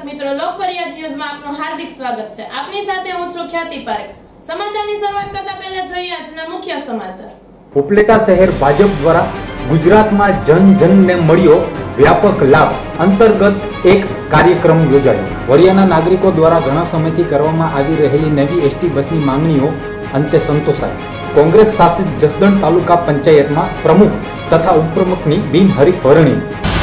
દર્શક મિત્રો, લોક ફરિયાદ ન્યૂઝમાં આપનું હાર્દિક સ્વાગત છે। આપની સાથે હું છું ખ્યાતિ પારેખ। સમાચારની શરૂઆત કરતા પહેલા જોઈએ આજના મુખ્ય સમાચાર। ઉપલેટા શહેર ભાજપ દ્વારા ગુજરાતમાં જન-જનને મળ્યો વ્યાપક લાભ અંતર્ગત એક કાર્યક્રમ યોજાયો। વડિયાના નાગરિકો દ્વારા ઘણા સમયથી કરવામાં આવી રહેલી નવી એસટી બસની માંગણીઓ અંતે સંતોષાઈ। કોંગ્રેસ શાસિત જસદણ તાલુકા પંચાયતમાં પ્રમુખ તથા ઉપપ્રમુખની બિનહરીફ વરણી।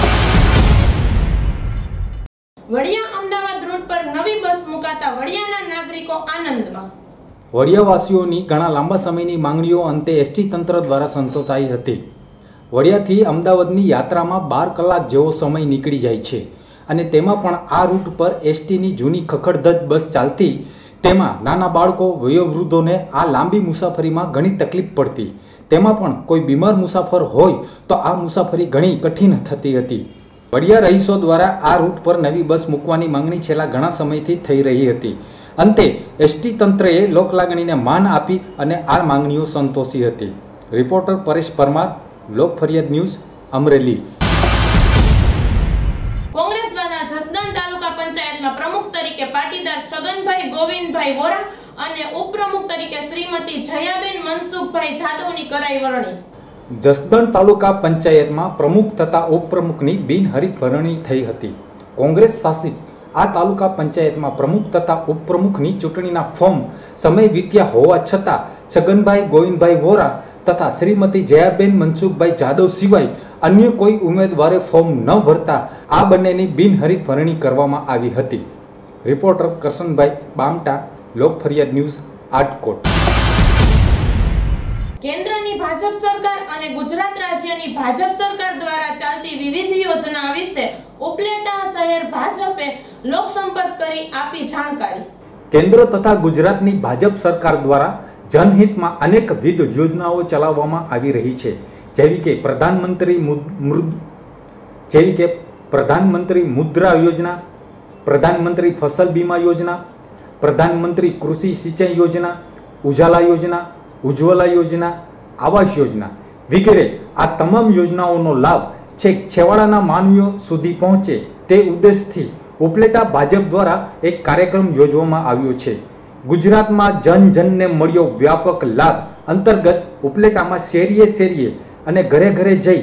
વડિયા અમદાવાદ રૂટ પર નવી બસ મુકાતા વડિયાના નાગરિકો આનંદમાં। વડિયાવાસીઓની ઘણા લાંબા સમયની માંગણીઓ અંતે એસટી તંત્ર દ્વારા સંતોષાઈ હતી। વડિયાથી અમદાવાદની યાત્રામાં 12 કલાક જેવો સમય નીકળી જાય છે અને તેમાં પણ આ રૂટ પર એસટીની જૂની ખખડધજ બસ ચાલતી, તેમાં નાના બાળકો, વયોવૃદ્ધોને આ લાંબી મુસાફરીમાં ઘણી તકલીફ પડતી। તેમાં પણ કોઈ બીમાર મુસાફર હોય તો આ મુસાફરી ઘણી કઠિન થતી હતી। વડિયા રહીશો દ્વારા આ રૂટ પર નવી બસ મૂકવાની માંગણી છેલ્લા ઘણા સમયથી થઈ રહી હતી। અંતે એસટી તંત્રએ લોકલાગણીને માન આપી અને આ માંગણીઓ સંતોષી હતી। રિપોર્ટર પરેશ પરમાર, લોક ફરિયાદ ન્યૂઝ, અમરેલી। કોંગ્રેસ દ્વારા જસદણ તાલુકા પંચાયતમાં પ્રમુખ તરીકે પાટીદાર છગનભાઈ ગોવિંદભાઈ વોરા અને ઉપપ્રમુખ તરીકે શ્રીમતી જયાબેન મનસુખભાઈ જાદવની કરાઈ વરણી। જસદણ તાલુકા પંચાયતમાં પ્રમુખ તથા ઉપપ્રમુખની બિનહરીફ વરણી થઈ હતી। કોંગ્રેસ શાસિત આ તાલુકા પંચાયતમાં પ્રમુખ તથા ઉપપ્રમુખની ચૂંટણીના ફોર્મ સમય વીત્યા હોવા છતાં છગનભાઈ ગોવિંદભાઈ વોરા તથા શ્રીમતી જયાબેન મનસુખભાઈ જાદવ સિવાય અન્ય કોઈ ઉમેદવારે ફોર્મ ન ભરતા આ બંનેની બિનહરીફ વરણી કરવામાં આવી હતી। રિપોર્ટર કરશનભાઈ બામટા, લોક ફરિયાદ ન્યૂઝ, રાજકોટ। કેન્દ્રની ભાજપ સરકાર અને ગુજરાત રાજ્યની ભાજપ સરકાર દ્વારા ચાલતી વિવિધ યોજના વિશે ઉપલેટા શહેર ભાજપે લોકસંપર્ક કરી આપી જાણકારી। કેન્દ્ર તથા ગુજરાતની ભાજપ સરકાર દ્વારા જનહિતમાં અનેકવિધ યોજનાઓ ચલાવવામાં આવી રહી છે, જેવી કે પ્રધાનમંત્રી મુદ્રા યોજના, પ્રધાનમંત્રી ફસલ બીમા યોજના, પ્રધાનમંત્રી કૃષિ સિંચાઈ યોજના, ઉજાલા યોજના, ઉજ્જવલા યોજના, આવાસ યોજના વગેરે। આ તમામ યોજનાઓનો લાભ છેક છેવાડાના માનવીઓ સુધી પહોંચે તે ઉદ્દેશથી ઉપલેટા ભાજપ દ્વારા એક કાર્યક્રમ યોજવામાં આવ્યો છે। ગુજરાતમાં જન-જનને મળ્યો વ્યાપક લાભ અંતર્ગત ઉપલેટામાં શેરીએ શેરીએ અને ઘરે ઘરે જઈ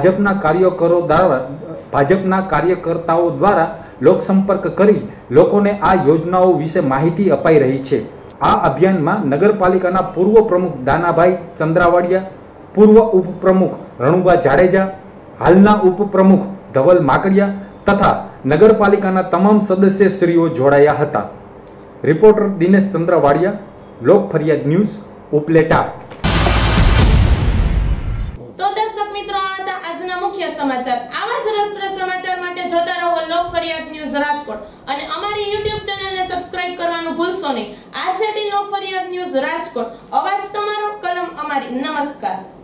ભાજપના કાર્યકર્તાઓ દ્વારા લોકસંપર્ક કરી લોકોને આ યોજનાઓ વિશે માહિતી અપાઈ રહી છે। આ અભિયાનમાં નગરપાલિકાના પૂર્વ પ્રમુખ દાનાભાઈ ચંદ્રાવાડિયા, પૂર્વ ઉપપ્રમુખ રણુભા જાડેજા, હાલના ઉપપ્રમુખ ધવલ માકડિયા તથા નગરપાલિકાના તમામ સદસ્યશ્રીઓ જોડાયા હતા। રિપોર્ટર દિનેશ ચંદ્રાવાડિયા, લોક ફરિયાદ ન્યૂઝ, ઉપલેટા। તો દર્શક મિત્રો, આ હતા આજના મુખ્ય સમાચાર। આવા જ રસપ્રદ સમાચાર માટે જોતા રહો લોક ફરિયાદ ન્યૂઝ રાજકોટ અને અમારી YouTube ચેનલને સબસ્ક્રાઇબ કરવાનું ભૂલશો નહીં। RJT લોક ફરિયાદ ન્યૂઝ રાજકોટ, અવાજ તમારો, કલમ અમારી। નમસ્કાર।